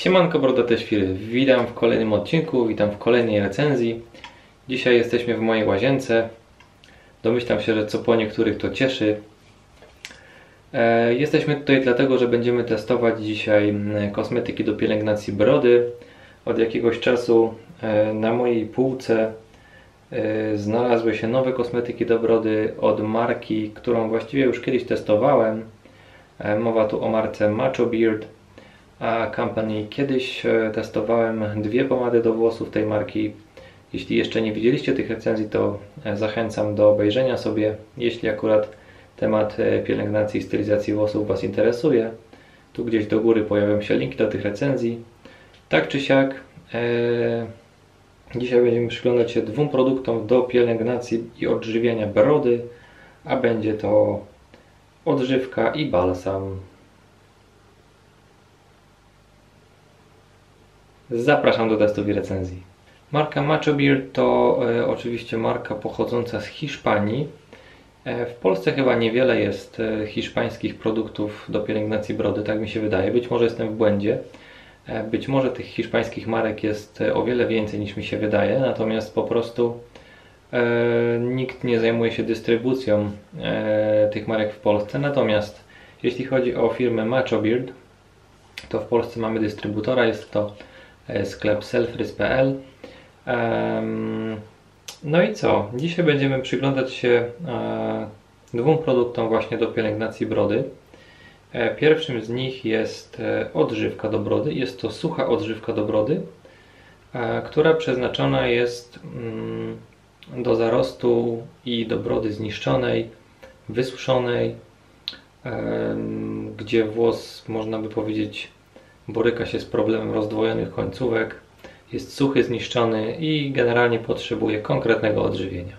Siemanko brodate świry, witam w kolejnym odcinku, witam w kolejnej recenzji. Dzisiaj jesteśmy w mojej łazience. Domyślam się, że co po niektórych to cieszy. Jesteśmy tutaj dlatego, że będziemy testować dzisiaj kosmetyki do pielęgnacji brody. Od jakiegoś czasu na mojej półce znalazły się nowe kosmetyki do brody od marki, którą właściwie już kiedyś testowałem. Mowa tu o marce Macho Beard Company. Kiedyś testowałem dwie pomady do włosów tej marki. Jeśli jeszcze nie widzieliście tych recenzji, to zachęcam do obejrzenia sobie, jeśli akurat temat pielęgnacji i stylizacji włosów Was interesuje. Tu gdzieś do góry pojawią się linki do tych recenzji. Tak czy siak, dzisiaj będziemy przyglądać się dwóm produktom do pielęgnacji i odżywiania brody, a będzie to odżywka i balsam. Zapraszam do testów i recenzji. Marka Macho Beard to oczywiście marka pochodząca z Hiszpanii. W Polsce chyba niewiele jest hiszpańskich produktów do pielęgnacji brody, tak mi się wydaje. Być może jestem w błędzie. Być może tych hiszpańskich marek jest o wiele więcej niż mi się wydaje, natomiast po prostu nikt nie zajmuje się dystrybucją tych marek w Polsce. Natomiast jeśli chodzi o firmę Macho Beard, to w Polsce mamy dystrybutora, jest to sklep selfrys.pl. No i co? Dzisiaj będziemy przyglądać się dwóm produktom właśnie do pielęgnacji brody. Pierwszym z nich jest odżywka do brody. Jest to sucha odżywka do brody, która przeznaczona jest do zarostu i do brody zniszczonej, wysuszonej, gdzie włos, można by powiedzieć, boryka się z problemem rozdwojonych końcówek, jest suchy, zniszczony i generalnie potrzebuje konkretnego odżywienia.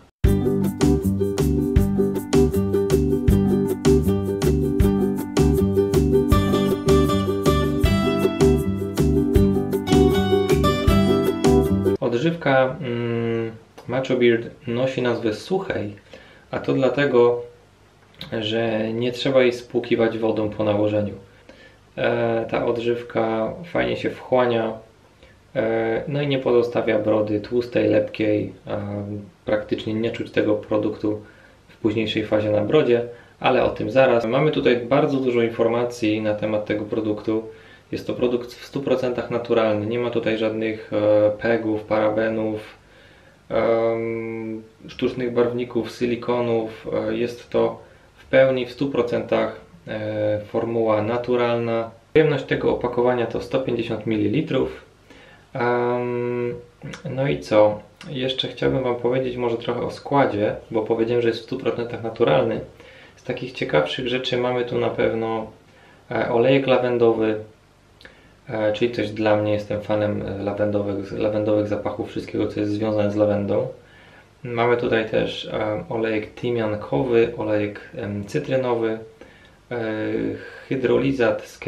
Odżywka Macho Beard nosi nazwę suchej, a to dlatego, że nie trzeba jej spłukiwać wodą po nałożeniu. Ta odżywka fajnie się wchłania, no i nie pozostawia brody tłustej, lepkiej. Praktycznie nie czuć tego produktu w późniejszej fazie na brodzie, ale o tym zaraz. Mamy tutaj bardzo dużo informacji na temat tego produktu. Jest to produkt w 100% naturalny, nie ma tutaj żadnych pegów, parabenów, sztucznych barwników, silikonów. Jest to w pełni, w 100% formuła naturalna. Pojemność tego opakowania to 150 ml. No i co? Jeszcze chciałbym Wam powiedzieć może trochę o składzie, bo powiedziałem, że jest w 100% naturalny. Z takich ciekawszych rzeczy mamy tu na pewno olejek lawendowy, czyli coś dla mnie, jestem fanem lawendowych zapachów, wszystkiego co jest związane z lawendą. Mamy tutaj też olejek tymiankowy, olejek cytrynowy, hydrolizat z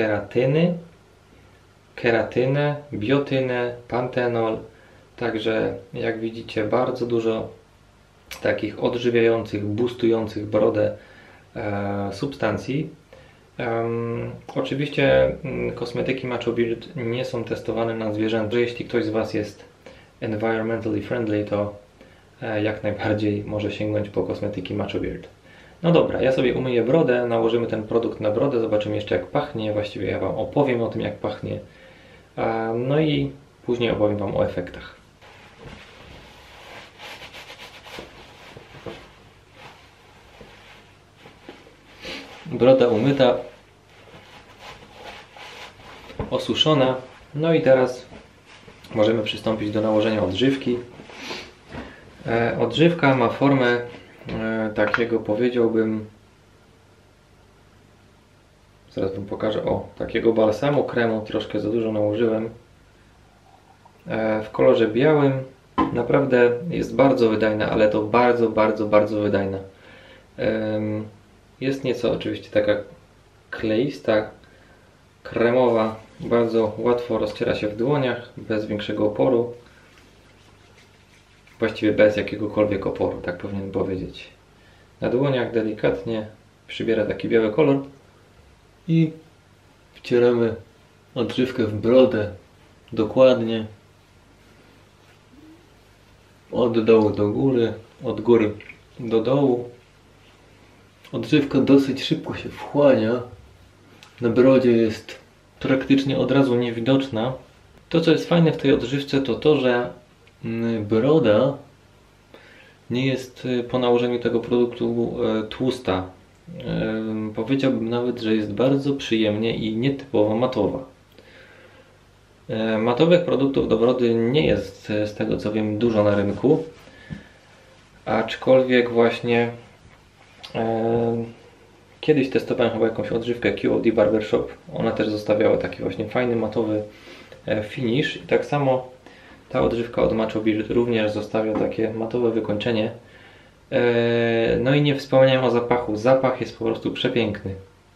keratynę, biotynę, pantenol. Także jak widzicie, bardzo dużo takich odżywiających, boostujących brodę substancji. Oczywiście kosmetyki Macho Beard nie są testowane na zwierzętach. Jeśli ktoś z Was jest environmentally friendly, to jak najbardziej może sięgnąć po kosmetyki Macho Beard. No dobra, ja sobie umyję brodę, nałożymy ten produkt na brodę, zobaczymy jeszcze jak pachnie. Właściwie ja Wam opowiem o tym jak pachnie. No i później opowiem Wam o efektach. Broda umyta, osuszona. No i teraz możemy przystąpić do nałożenia odżywki. Odżywka ma formę takiego, powiedziałbym, zaraz Wam pokażę, takiego balsamu, kremu, troszkę za dużo nałożyłem, w kolorze białym. Naprawdę jest bardzo wydajna, ale to bardzo wydajna. Jest nieco oczywiście taka kleista, kremowa, bardzo łatwo rozciera się w dłoniach, bez większego oporu. Właściwie bez jakiegokolwiek oporu, tak powinienem powiedzieć. Na dłoniach delikatnie przybiera taki biały kolor i wcieramy odżywkę w brodę dokładnie od dołu do góry, od góry do dołu. Odżywka dosyć szybko się wchłania. Na brodzie jest praktycznie od razu niewidoczna. To, co jest fajne w tej odżywce, to to, że broda nie jest po nałożeniu tego produktu tłusta. Powiedziałbym nawet, że jest bardzo przyjemnie i nietypowo matowa. Matowych produktów do brody nie jest, z tego co wiem, dużo na rynku. Aczkolwiek właśnie kiedyś testowałem chyba jakąś odżywkę QOD Barbershop. Ona też zostawiała taki właśnie fajny matowy finish. I tak samo ta odżywka od Macho Beard również zostawia takie matowe wykończenie. No i nie wspomniałem o zapachu. Zapach jest po prostu przepiękny.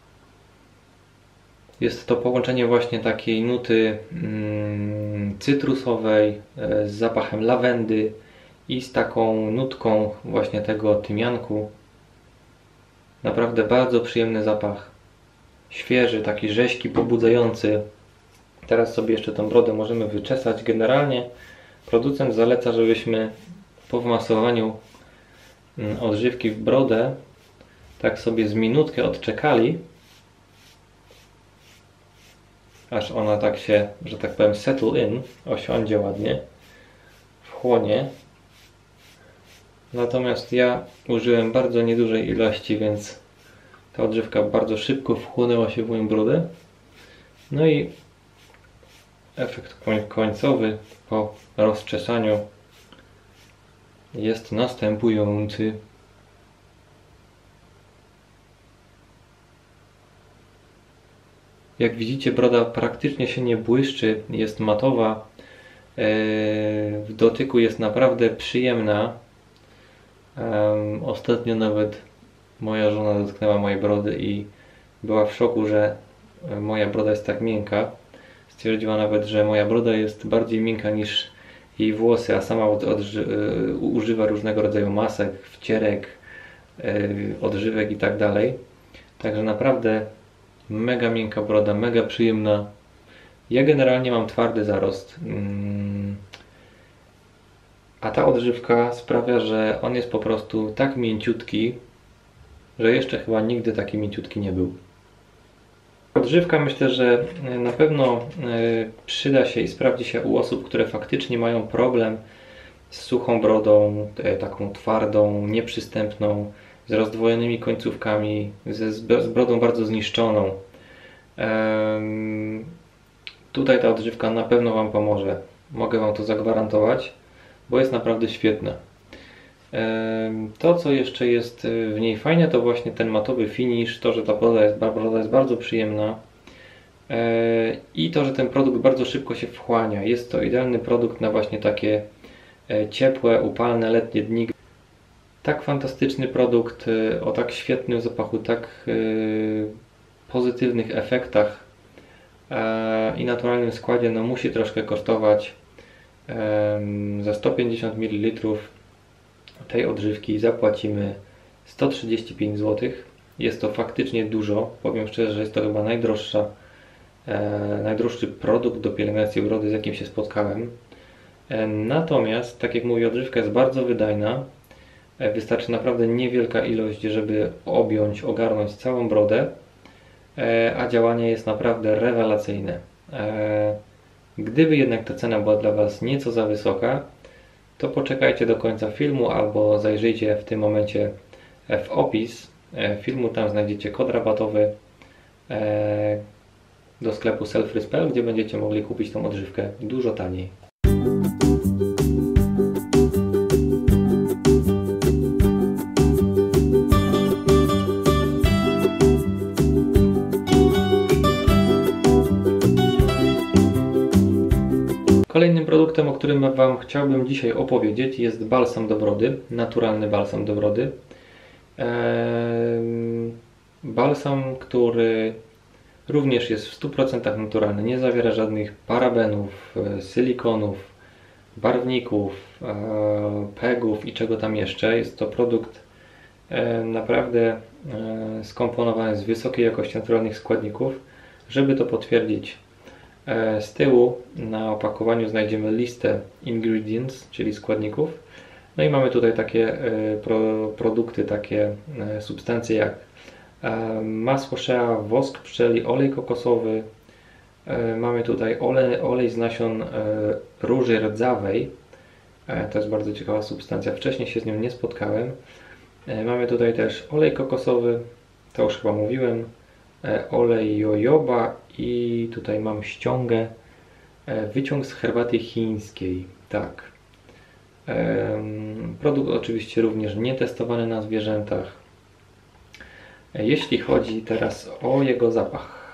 Jest to połączenie właśnie takiej nuty cytrusowej z zapachem lawendy i z taką nutką właśnie tego tymianku. Naprawdę bardzo przyjemny zapach. Świeży, taki rzeźki, pobudzający. Teraz sobie jeszcze tą brodę możemy wyczesać. Generalnie producent zaleca, żebyśmy po wmasowaniu odżywki w brodę tak sobie z minutkę odczekali, aż ona tak się, że tak powiem, settle in, osiądzie ładnie, wchłonie. Natomiast ja użyłem bardzo niedużej ilości, więc ta odżywka bardzo szybko wchłonęła się w moją brodę. No i efekt końcowy po rozczesaniu jest następujący. Jak widzicie, broda praktycznie się nie błyszczy, jest matowa, w dotyku jest naprawdę przyjemna. Ostatnio nawet moja żona dotknęła mojej brody i była w szoku, że moja broda jest tak miękka. Stwierdziła nawet, że moja broda jest bardziej miękka niż jej włosy, a sama używa różnego rodzaju masek, wcierek, odżywek i tak dalej. Także naprawdę mega miękka broda, mega przyjemna. Ja generalnie mam twardy zarost, a ta odżywka sprawia, że on jest po prostu tak mięciutki, że jeszcze chyba nigdy taki mięciutki nie był. Odżywka myślę, że na pewno przyda się i sprawdzi się u osób, które faktycznie mają problem z suchą brodą, taką twardą, nieprzystępną, z rozdwojonymi końcówkami, z brodą bardzo zniszczoną. Tutaj ta odżywka na pewno Wam pomoże. Mogę Wam to zagwarantować, bo jest naprawdę świetna. To, co jeszcze jest w niej fajne, to właśnie ten matowy finish, to, że ta broda jest bardzo przyjemna i to, że ten produkt bardzo szybko się wchłania. Jest to idealny produkt na właśnie takie ciepłe, upalne, letnie dni. Tak fantastyczny produkt o tak świetnym zapachu, tak pozytywnych efektach i naturalnym składzie, no musi troszkę kosztować. Za 150 ml tej odżywki zapłacimy 135 zł. Jest to faktycznie dużo. Powiem szczerze, że jest to chyba najdroższy produkt do pielęgnacji brody, z jakim się spotkałem. Natomiast, tak jak mówię, odżywka jest bardzo wydajna. Wystarczy naprawdę niewielka ilość, żeby ogarnąć całą brodę, a działanie jest naprawdę rewelacyjne. Gdyby jednak ta cena była dla Was nieco za wysoka, to poczekajcie do końca filmu albo zajrzyjcie w tym momencie w opis filmu. Tam znajdziecie kod rabatowy do sklepu Selfree.pl, gdzie będziecie mogli kupić tą odżywkę dużo taniej. Kolejnym produktem, o którym Wam chciałbym dzisiaj opowiedzieć, jest balsam do brody, naturalny balsam do brody. Balsam, który również jest w 100% naturalny, nie zawiera żadnych parabenów, silikonów, barwników, pegów i czego tam jeszcze. Jest to produkt naprawdę skomponowany z wysokiej jakości naturalnych składników. Żeby to potwierdzić, Z tyłu na opakowaniu znajdziemy listę ingredients, czyli składników. No i mamy tutaj takie produkty, takie substancje jak masło shea, wosk pszczeli, olej kokosowy. Mamy tutaj olej z nasion róży rdzawej. To jest bardzo ciekawa substancja. Wcześniej się z nią nie spotkałem. Mamy tutaj też olej kokosowy, to już chyba mówiłem. Olej jojoba i tutaj mam ściągę. Wyciąg z herbaty chińskiej. Tak. Produkt oczywiście również nie testowany na zwierzętach. Jeśli chodzi teraz o jego zapach.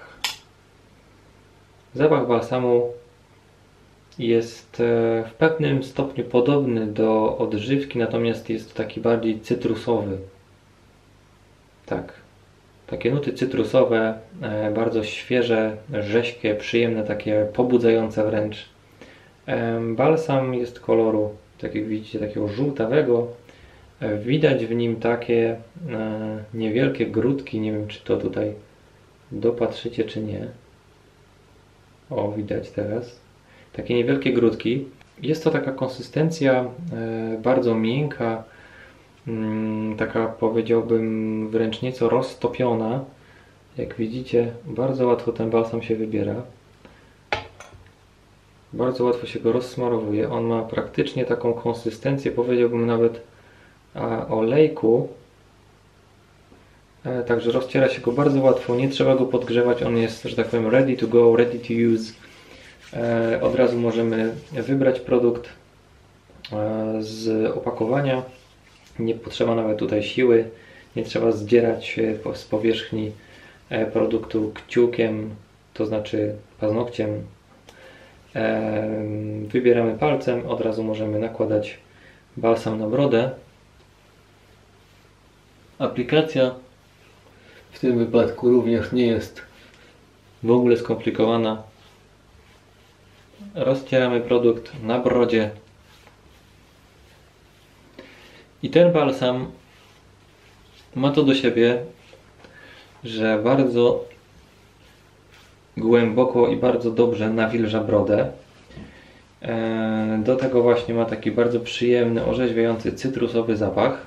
Zapach balsamu jest w pewnym stopniu podobny do odżywki, natomiast jest taki bardziej cytrusowy. Tak. Takie nuty cytrusowe, bardzo świeże, rześkie, przyjemne, takie pobudzające wręcz. Balsam jest koloru, tak jak widzicie, takiego żółtawego. Widać w nim takie niewielkie grudki, nie wiem czy to tutaj dopatrzycie czy nie. O, widać teraz. Takie niewielkie grudki. Jest to taka konsystencja bardzo miękka, taka powiedziałbym wręcz nieco roztopiona. Jak widzicie, bardzo łatwo ten balsam się wybiera. Bardzo łatwo się go rozsmarowuje. On ma praktycznie taką konsystencję, powiedziałbym nawet olejku. Także rozciera się go bardzo łatwo, nie trzeba go podgrzewać. On jest, że tak powiem, ready to go, ready to use. Od razu możemy wybrać produkt z opakowania. Nie potrzeba nawet tutaj siły, nie trzeba zdzierać z powierzchni produktu kciukiem, to znaczy paznokciem. Wybieramy palcem, od razu możemy nakładać balsam na brodę. Aplikacja w tym wypadku również nie jest w ogóle skomplikowana. Rozcieramy produkt na brodzie. I ten balsam ma to do siebie, że bardzo głęboko i bardzo dobrze nawilża brodę. Do tego właśnie ma taki bardzo przyjemny, orzeźwiający, cytrusowy zapach.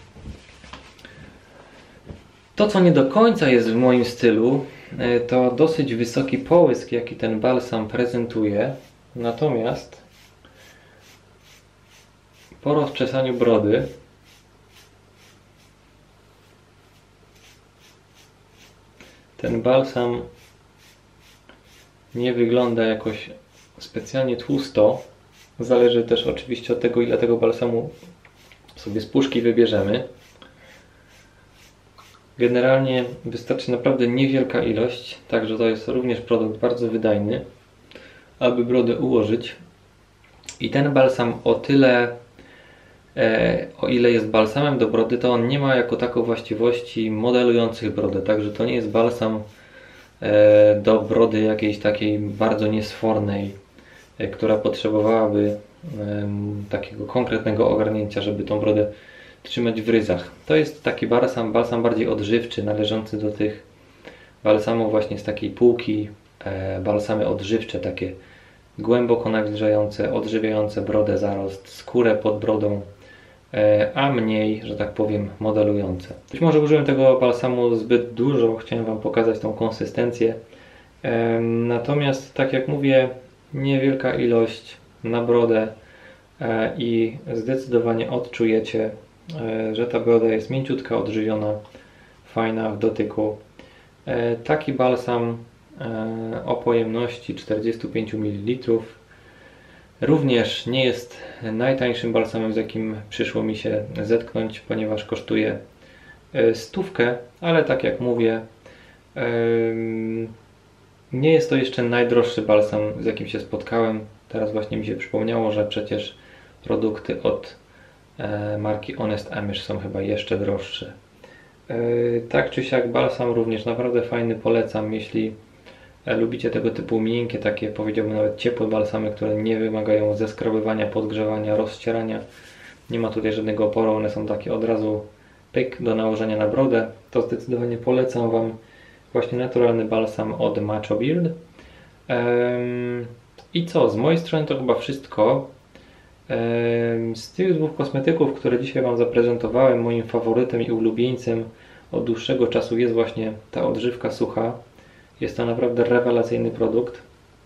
To, co nie do końca jest w moim stylu, to dosyć wysoki połysk, jaki ten balsam prezentuje. Natomiast po rozczesaniu brody ten balsam nie wygląda jakoś specjalnie tłusto. Zależy też oczywiście od tego, ile tego balsamu sobie z puszki wybierzemy. Generalnie wystarczy naprawdę niewielka ilość, także to jest również produkt bardzo wydajny, aby brodę ułożyć. I ten balsam o ile jest balsamem do brody, to on nie ma jako taką właściwości modelujących brodę, także to nie jest balsam do brody jakiejś takiej bardzo niesfornej, która potrzebowałaby takiego konkretnego ogarnięcia, żeby tą brodę trzymać w ryzach. To jest taki balsam bardziej odżywczy, należący do tych balsamów właśnie z takiej półki, balsamy odżywcze, takie głęboko nawilżające, odżywiające brodę, zarost, skórę pod brodą, a mniej, że tak powiem, modelujące. Być może użyłem tego balsamu zbyt dużo, chciałem Wam pokazać tą konsystencję. Natomiast, tak jak mówię, niewielka ilość na brodę i zdecydowanie odczujecie, że ta broda jest mięciutka, odżywiona, fajna w dotyku. Taki balsam o pojemności 45 ml również nie jest najtańszym balsamem, z jakim przyszło mi się zetknąć, ponieważ kosztuje 100, ale tak jak mówię, nie jest to jeszcze najdroższy balsam, z jakim się spotkałem. Teraz właśnie mi się przypomniało, że przecież produkty od marki Honest Amish są chyba jeszcze droższe. Tak czy siak balsam również naprawdę fajny, polecam, jeśli lubicie tego typu miękkie, takie powiedziałbym nawet ciepłe balsamy, które nie wymagają zeskrobywania, podgrzewania, rozcierania. Nie ma tutaj żadnego oporu, one są takie od razu pyk do nałożenia na brodę. To zdecydowanie polecam Wam właśnie naturalny balsam od Macho Beard. I co? Z mojej strony to chyba wszystko. Z tych dwóch kosmetyków, które dzisiaj Wam zaprezentowałem, moim faworytem i ulubieńcem od dłuższego czasu jest właśnie ta odżywka sucha. Jest to naprawdę rewelacyjny produkt.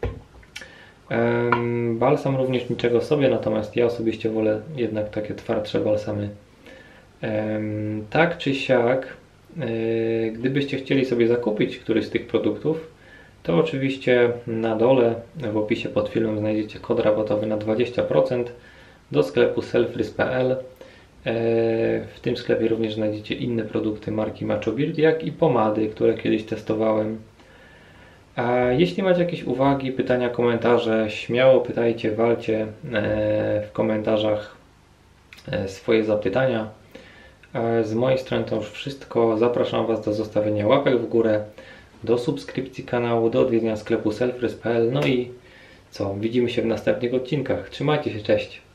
Balsam również niczego sobie, natomiast ja osobiście wolę jednak takie twardsze balsamy. Tak czy siak, gdybyście chcieli sobie zakupić któryś z tych produktów, to oczywiście na dole w opisie pod filmem znajdziecie kod rabatowy na 20% do sklepu selfrys.pl. W tym sklepie również znajdziecie inne produkty marki Macho Beard, jak i pomady, które kiedyś testowałem. A jeśli macie jakieś uwagi, pytania, komentarze, śmiało pytajcie, walcie w komentarzach swoje zapytania. Z mojej strony to już wszystko. Zapraszam Was do zostawienia łapek w górę, do subskrypcji kanału, do odwiedzenia sklepu selfrys.pl. No i co? Widzimy się w następnych odcinkach. Trzymajcie się, cześć!